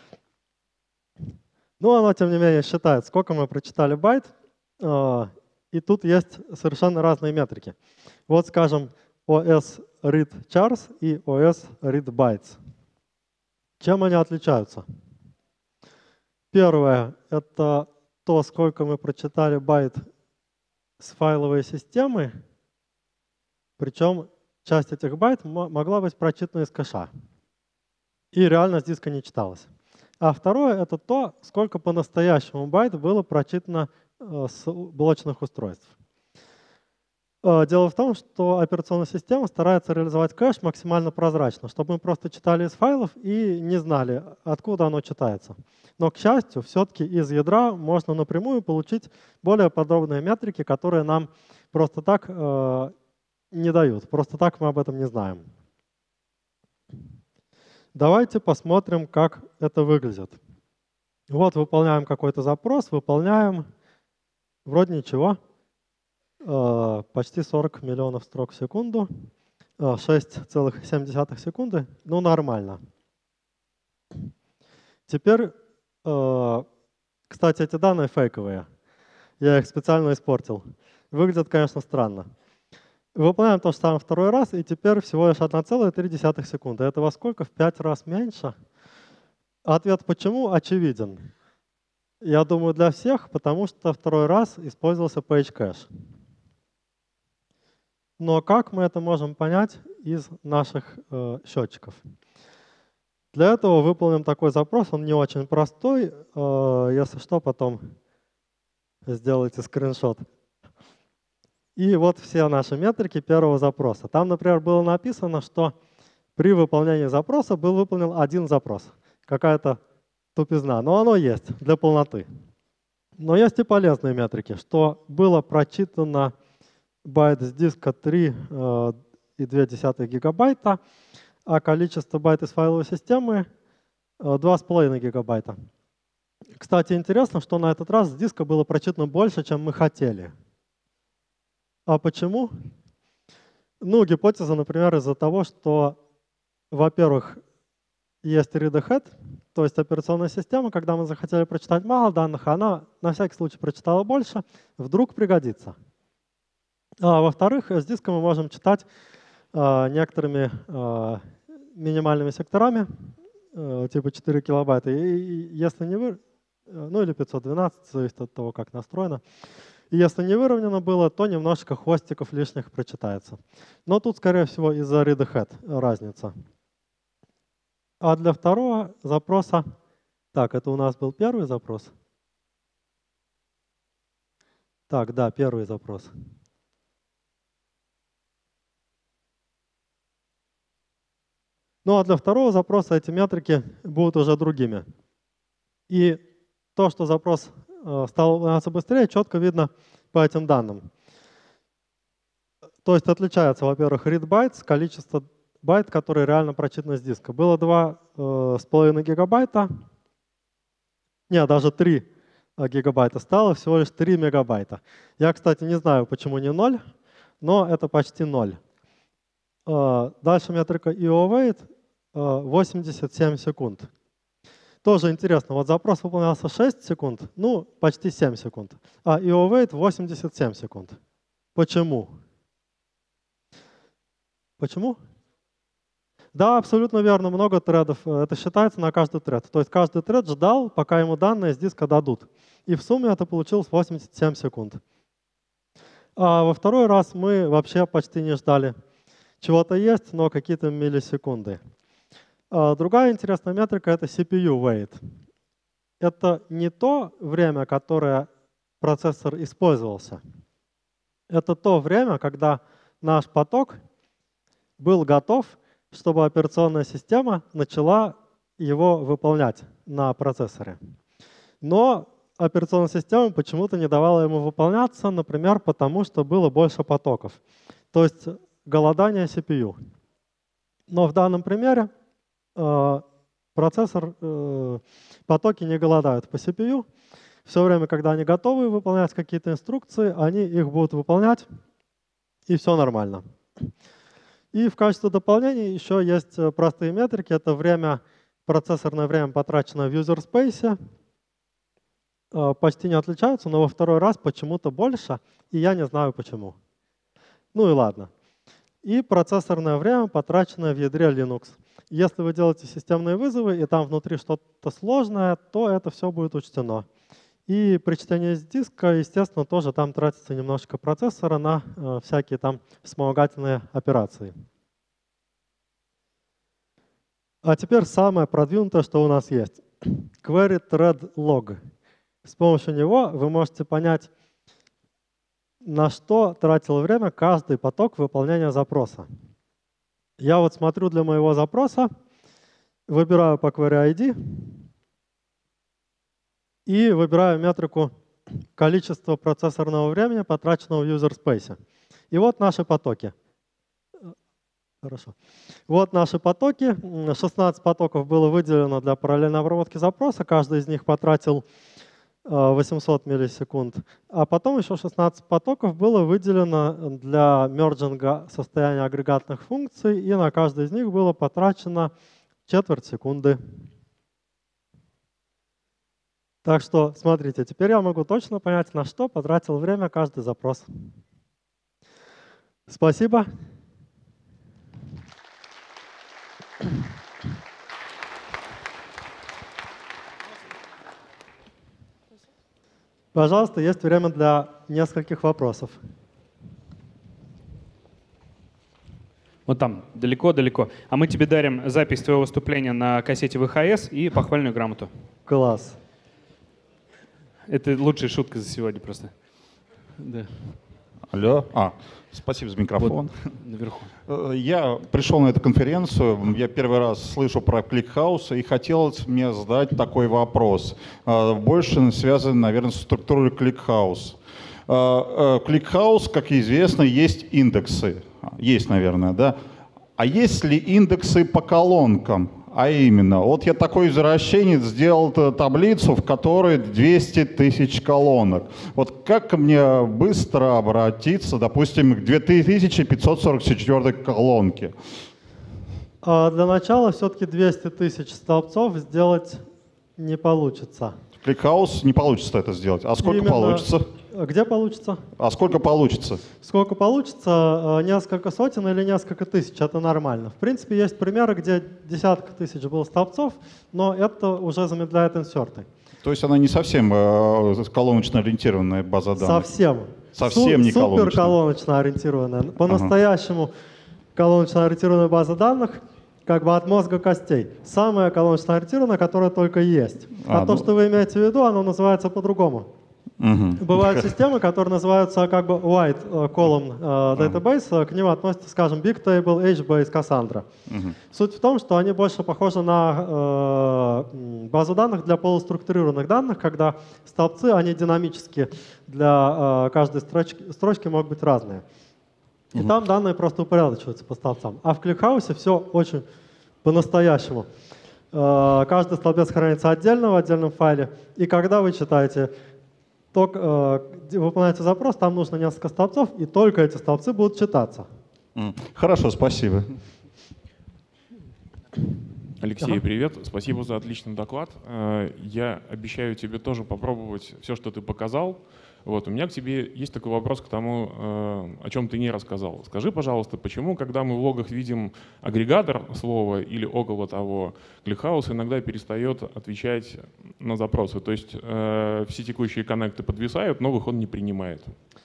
Но оно, тем не менее, считает, сколько мы прочитали байт, и тут есть совершенно разные метрики. Вот, скажем, OS read chars и OS read bytes. Чем они отличаются? Первое — это то, сколько мы прочитали байт с файловой системы, причем часть этих байт могла быть прочитана из кэша и реально с диска не читалась. А второе — это то, сколько по-настоящему байт было прочитано с блочных устройств. Дело в том, что операционная система старается реализовать кэш максимально прозрачно, чтобы мы просто читали из файлов и не знали, откуда оно читается. Но, к счастью, все-таки из ядра можно напрямую получить более подробные метрики, которые нам просто так не дают. Просто так мы об этом не знаем. Давайте посмотрим, как это выглядит. Вот выполняем какой-то запрос, выполняем, вроде ничего, почти 40 миллионов строк в секунду, 6,7 секунды, ну нормально. Теперь, кстати, эти данные фейковые, я их специально испортил. Выглядят, конечно, странно. Выполняем то же самое второй раз, и теперь всего лишь 1,3 секунды. Это во сколько? В 5 раз меньше. Ответ почему очевиден. Я думаю, для всех, потому что второй раз использовался page cache. Но как мы это можем понять из наших счетчиков? Для этого выполним такой запрос, он не очень простой. Если что, потом сделайте скриншот. И вот все наши метрики первого запроса. Там, например, было написано, что при выполнении запроса был выполнен один запрос. Какая-то тупизна, но оно есть для полноты. Но есть и полезные метрики, что было прочитано байт с диска 3,2 гигабайта, а количество байт из файловой системы 2,5 гигабайта. Кстати, интересно, что на этот раз с диска было прочитано больше, чем мы хотели. А почему? Ну, гипотеза, например, из-за того, что, во-первых, есть read ahead, то есть операционная система, когда мы захотели прочитать мало данных, она на всякий случай прочитала больше, вдруг пригодится. А во-вторых, с диска мы можем читать некоторыми минимальными секторами, типа 4 килобайта, и если не ну или 512, зависит от того, как настроено. И если не выровнено было, то немножечко хвостиков лишних прочитается. Но тут, скорее всего, из-за read ahead разница. А для второго запроса, так, это у нас был первый запрос. Так, да, первый запрос. Ну а для второго запроса эти метрики будут уже другими. И то, что запрос стал выполняться быстрее, четко видно по этим данным. То есть отличается, во-первых, read bytes, количество байт, которые реально прочитаны с диска. Было 2,5 гигабайта, нет, даже 3 гигабайта стало, всего лишь 3 мегабайта. Я, кстати, не знаю, почему не 0, но это почти 0. Дальше метрика IO-Wait 87 секунд. Тоже интересно, вот запрос выполнялся 6 секунд, ну, почти 7 секунд, а IO-Wait 87 секунд. Почему? Почему? Да, абсолютно верно, много тредов. Это считается на каждый тред. То есть каждый тред ждал, пока ему данные с диска дадут. И в сумме это получилось 87 секунд. А во второй раз мы вообще почти не ждали. Чего-то есть, но какие-то миллисекунды. Другая интересная метрика — это CPU wait. Это не то время, которое процессор использовался. Это то время, когда наш поток был готов, чтобы операционная система начала его выполнять на процессоре. Но операционная система почему-то не давала ему выполняться, например, потому что было больше потоков. То есть голодание CPU. Но в данном примере потоки не голодают по CPU. Все время, когда они готовы выполнять какие-то инструкции, они их будут выполнять, и все нормально. И в качестве дополнения еще есть простые метрики. Это процессорное время, потраченное в user space. Почти не отличаются, но во второй раз почему-то больше, и я не знаю почему. Ну и ладно. И процессорное время, потраченное в ядре Linux. Если вы делаете системные вызовы, и там внутри что-то сложное, то это все будет учтено. И при чтении с диска, естественно, тоже там тратится немножко процессора на всякие там вспомогательные операции. А теперь самое продвинутое, что у нас есть. Query Thread Log. С помощью него вы можете понять, на что тратил время каждый поток выполнения запроса. Я вот смотрю для моего запроса, выбираю по Query ID и выбираю метрику количество процессорного времени, потраченного в user space. И вот наши потоки. Хорошо. Вот наши потоки. 16 потоков было выделено для параллельной обработки запроса. Каждый из них потратил 800 миллисекунд. А потом еще 16 потоков было выделено для мерджинга состояния агрегатных функций, и на каждый из них было потрачено четверть секунды. Так что, смотрите, теперь я могу точно понять, на что потратил время каждый запрос. Спасибо. Пожалуйста, есть время для нескольких вопросов. Вот там, далеко-далеко. А мы тебе дарим запись твоего выступления на кассете ВХС и похвальную грамоту. Класс. Это лучшая шутка за сегодня просто. Да. Алло. Спасибо за микрофон. Вот, наверху. Я пришел на эту конференцию, я первый раз слышу про ClickHouse, и хотелось мне задать такой вопрос. Больше связан, наверное, с структурой ClickHouse. ClickHouse, как известно, есть индексы. Есть, наверное, да? А есть ли индексы по колонкам? А именно, вот я такой извращенец сделал таблицу, в которой 200 тысяч колонок. Вот как мне быстро обратиться, допустим, к 2544 колонке? Для начала все-таки 200 тысяч столбцов сделать не получится. В ClickHouse не получится это сделать. А сколько получится? Где получится? А сколько получится? Сколько получится? Несколько сотен или несколько тысяч, это нормально. В принципе, есть примеры, где десятка тысяч было столбцов, но это уже замедляет инсерты. То есть она не совсем колоночно ориентированная база данных? Совсем. Совсем не колоночная. Супер колоночно ориентированная. По-настоящему колоночно ориентированная база данных как бы от мозга костей. Самая колоночно ориентированная, которая только есть. То, что вы имеете в виду, оно называется по-другому. Бывают системы, которые называются как бы white column database, к ним относятся, скажем, Bigtable, HBase, Cassandra. Суть в том, что они больше похожи на базу данных для полуструктурированных данных, когда столбцы, они динамические, для каждой строчки могут быть разные. И там данные просто упорядочиваются по столбцам. А в ClickHouse все очень по-настоящему. Каждый столбец хранится отдельно в отдельном файле, и когда вы читаете выполняете запрос, там нужно несколько столбцов, и только эти столбцы будут читаться. Хорошо, спасибо. Алексей, привет. Спасибо за отличный доклад. Я обещаю тебе тоже попробовать все, что ты показал. Вот, у меня к тебе есть такой вопрос к тому, о чем ты не рассказал. Скажи, пожалуйста, почему, когда мы в логах видим агрегатор слова или около того, ClickHouse иногда перестает отвечать на запросы? То есть все текущие коннекты подвисают, новых он не принимает.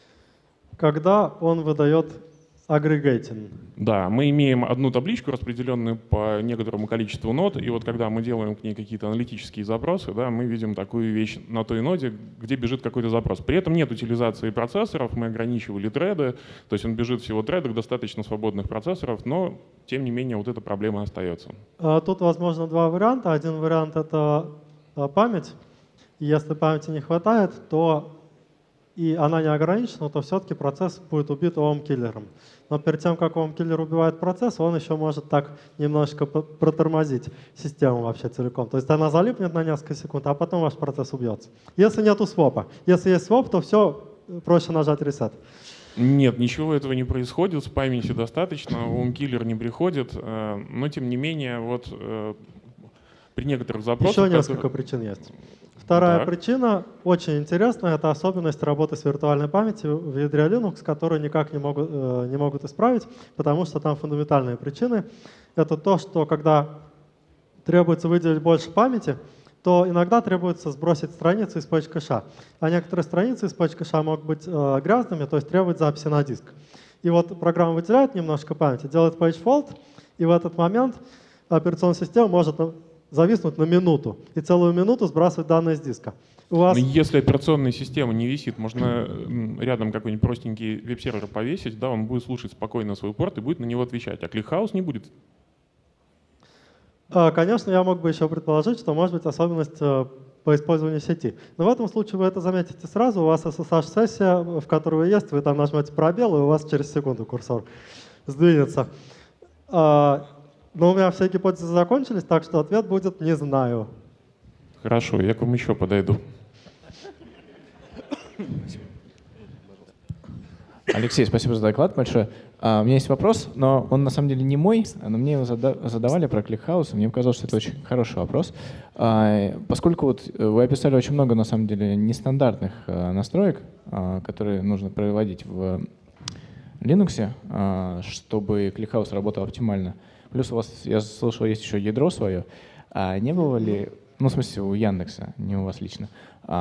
Когда он выдает aggregating. Да, мы имеем одну табличку, распределенную по некоторому количеству нод, и вот когда мы делаем к ней какие-то аналитические запросы, да, мы видим такую вещь на той ноде, где бежит какой-то запрос. При этом нет утилизации процессоров, мы ограничивали треды, то есть он бежит всего тредах, достаточно свободных процессоров, но тем не менее вот эта проблема остается. Тут возможно два варианта. Один вариант — это память. Если памяти не хватает, то и она не ограничена, то все-таки процесс будет убит OOM-киллером. Но перед тем, как OOM-киллер убивает процесс, он еще может так немножечко протормозить систему вообще целиком. То есть она залипнет на несколько секунд, а потом ваш процесс убьется. Если нету свопа. Если есть своп, то все, проще нажать reset. Нет, ничего этого не происходит, с памяти достаточно, OOM-киллер не приходит, но тем не менее вот при некоторых запросах... Еще несколько причин есть. Вторая причина, очень интересная, это особенность работы с виртуальной памятью в ядре Linux, которую никак не могут исправить, потому что там фундаментальные причины. Это то, что когда требуется выделить больше памяти, то иногда требуется сбросить страницы из пэтч-кэша. А некоторые страницы из пэтч-кэша могут быть грязными, то есть требуют записи на диск. И вот программа выделяет немножко памяти, делает page-fault, и в этот момент операционная система может зависнуть на минуту и целую минуту сбрасывать данные с диска. Если операционная система не висит, можно рядом какой-нибудь простенький веб-сервер повесить, да, он будет слушать спокойно свой порт и будет на него отвечать, а ClickHouse не будет. Конечно, я мог бы еще предположить, что может быть особенность по использованию сети. Но в этом случае вы это заметите сразу, у вас SSH-сессия, в которой вы есть, вы там нажмете пробел, и у вас через секунду курсор сдвинется. Но у меня все гипотезы закончились, так что ответ будет «не знаю». Хорошо, я к вам еще подойду. Алексей, спасибо за доклад большое. У меня есть вопрос, но он на самом деле не мой, но мне его задавали про ClickHouse, и мне показалось, что это очень хороший вопрос. Поскольку вот вы описали очень много, на самом деле, нестандартных настроек, которые нужно проводить в Linux, чтобы ClickHouse работал оптимально. Плюс у вас, я слышал, есть еще ядро свое. Не было ли, ну, в смысле, у Яндекса, не у вас лично,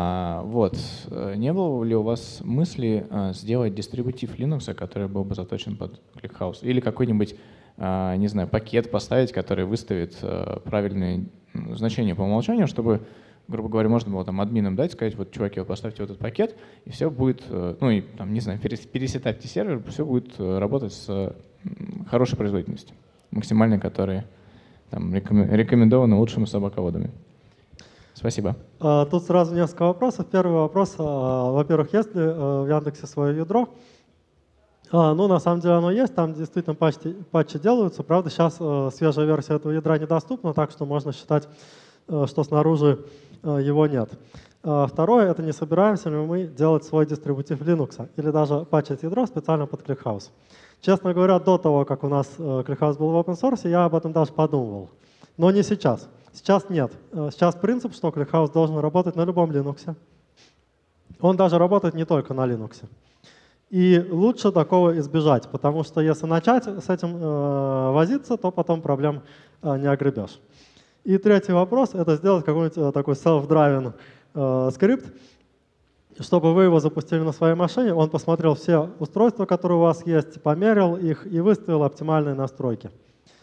не было ли у вас мысли сделать дистрибутив Linux, который был бы заточен под ClickHouse? Или какой-нибудь, не знаю, пакет поставить, который выставит правильные значения по умолчанию, чтобы, грубо говоря, можно было там админам дать, сказать, вот, чуваки, вы поставьте вот этот пакет, и все будет, ну и там, не знаю, пересетапьте сервер, все будет работать с хорошей производительностью, максимальной, которая там рекомендована лучшими собаководами. Спасибо. Тут сразу несколько вопросов. Первый вопрос. Во-первых, есть ли в Яндексе свое ядро? Ну, на самом деле оно есть, там действительно патчи делаются. Правда, сейчас свежая версия этого ядра недоступна, так что можно считать, что снаружи его нет. Второе, это не собираемся ли мы делать свой дистрибутив Linux или даже патчить ядро специально под ClickHouse. Честно говоря, до того, как у нас ClickHouse был в open source, я об этом даже подумывал. Но не сейчас. Сейчас нет. Сейчас принцип, что ClickHouse должен работать на любом Linux. Он даже работает не только на Linux. И лучше такого избежать, потому что если начать с этим возиться, то потом проблем не огребешь. И третий вопрос — это сделать какой-нибудь такой self-driving скрипт, чтобы вы его запустили на своей машине, он посмотрел все устройства, которые у вас есть, померил их и выставил оптимальные настройки.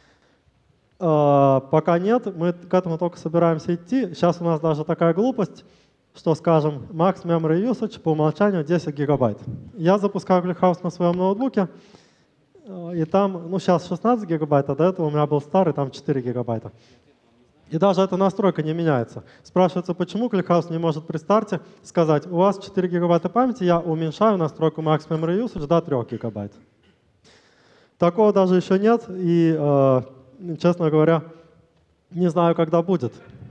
Пока нет, мы к этому только собираемся идти. Сейчас у нас даже такая глупость, что, скажем, max memory usage по умолчанию 10 гигабайт. Я запускаю ClickHouse на своем ноутбуке, и там, ну сейчас 16 гигабайт, а до этого у меня был старый, там 4 гигабайта. И даже эта настройка не меняется. Спрашивается, почему ClickHouse не может при старте сказать, у вас 4 гигабайта памяти, я уменьшаю настройку max memory usage до 3 гигабайт. Такого даже еще нет, и, честно говоря, не знаю, когда будет.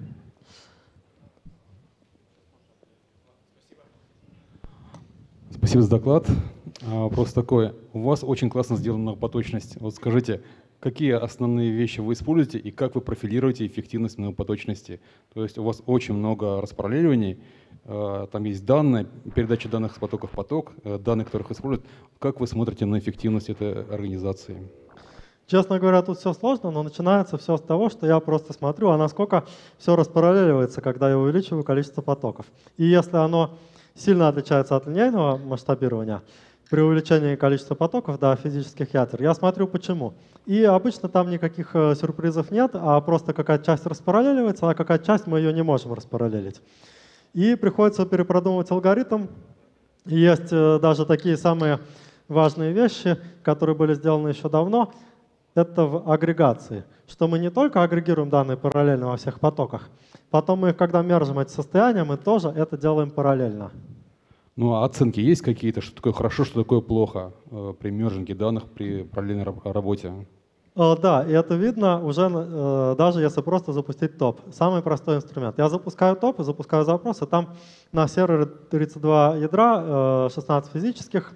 Спасибо за доклад. Вопрос такой. У вас очень классно сделана многопоточность. Вот скажите, какие основные вещи вы используете и как вы профилируете эффективность многопоточности? То есть у вас очень много распараллеливаний, там есть данные, передача данных с потока в поток, данные, которых используют. Как вы смотрите на эффективность этой организации? Честно говоря, тут все сложно, но начинается все с того, что я просто смотрю, а насколько все распараллеливается, когда я увеличиваю количество потоков. И если оно сильно отличается от линейного масштабирования, при увеличении количества потоков до физических ядер, я смотрю почему. И обычно там никаких сюрпризов нет, а просто какая-то часть распараллеливается, а какая-то часть мы ее не можем распараллелить. И приходится перепродумывать алгоритм. Есть даже такие самые важные вещи, которые были сделаны еще давно. Это в агрегации, что мы не только агрегируем данные параллельно во всех потоках, потом мы, когда мержим эти состояния, мы тоже это делаем параллельно. Ну а оценки есть какие-то, что такое хорошо, что такое плохо при мержинге данных, при параллельной работе? Да, и это видно уже даже если просто запустить топ. Самый простой инструмент. Я запускаю топ и запускаю запрос, и там на сервере 32 ядра, 16 физических,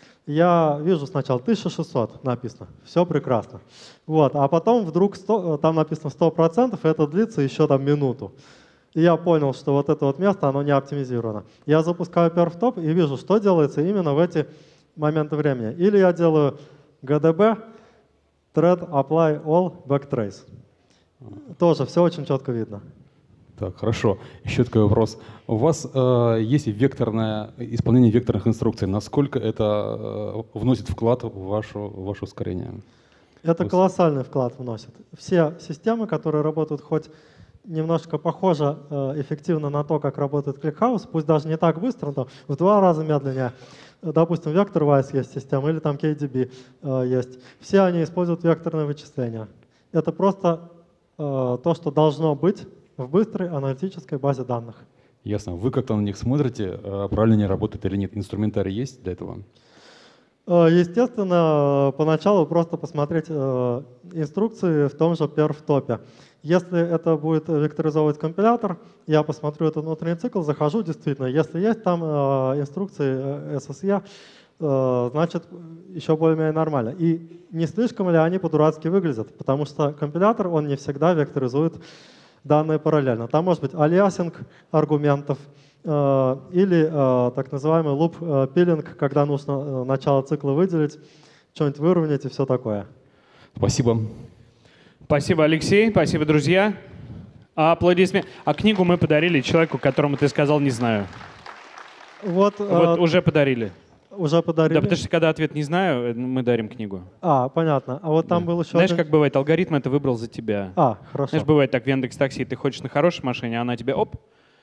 я вижу сначала 1600 написано, все прекрасно. Вот, а потом вдруг там написано 100%, и это длится еще там минуту. И я понял, что вот это вот место, оно не оптимизировано. Я запускаю perf-top и вижу, что делается именно в эти моменты времени. Или я делаю gdb, thread, apply, all, backtrace. Тоже все очень четко видно. Так, хорошо. Еще такой вопрос. У вас есть векторное исполнение векторных инструкций. Насколько это вносит вклад в ваше ускорение? Это колоссальный вклад вносит. Все системы, которые работают хоть немножко похоже эффективно на то, как работает ClickHouse, пусть даже не так быстро, но в 2 раза медленнее. Допустим, VectorWise есть система, или там KDB есть. Все они используют векторное вычисление. Это просто то, что должно быть в быстрой аналитической базе данных. Ясно. Вы как-то на них смотрите, правильно они работают или нет? Инструментарий есть для этого? Естественно, поначалу просто посмотреть инструкции в том же перфтопе. Если это будет векторизовывать компилятор, я посмотрю этот внутренний цикл, захожу, действительно, если есть там инструкции SSE, значит, еще более-менее нормально. И не слишком ли они по-дурацки выглядят, потому что компилятор, он не всегда векторизует данные параллельно. Там может быть алиасинг аргументов, или так называемый луп-пилинг, когда нужно начало цикла выделить, что-нибудь выровнять и все такое. Спасибо. Спасибо, Алексей. Спасибо, друзья. Аплодисменты. А книгу мы подарили человеку, которому ты сказал «не знаю». Вот Уже подарили. уже подарили. Да, потому что когда ответ «не знаю», мы дарим книгу. Понятно. А вот там Да. был еще Знаешь, один... как бывает, алгоритм это выбрал за тебя. Хорошо. Знаешь, бывает так в Яндекс.Такси, ты хочешь на хорошей машине, а она тебе оп.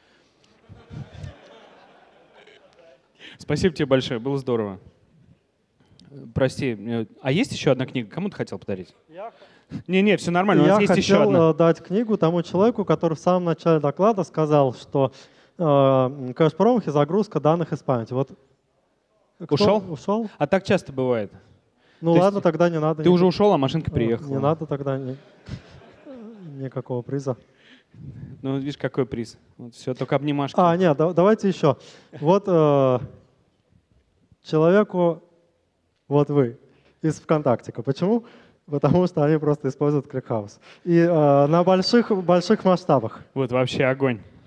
Спасибо тебе большое, было здорово. Прости, а есть еще одна книга? Кому ты хотел подарить? Не, все нормально, у нас есть еще одна. Я хотел дать книгу тому человеку, который в самом начале доклада сказал, что кэш-промах и загрузка данных из памяти. Вот кто Ушел? Ушел? А так часто бывает. Ну То ладно, есть тогда не надо. Ты уже ушел, а машинка Не приехала. надо тогда никакого приза. Ну, видишь, какой приз. Вот все, только обнимашки. Нет, давайте еще. Вот человеку, вот вы, из ВКонтактика. Почему? Потому что они просто используют ClickHouse. И на больших масштабах. Вот вообще огонь.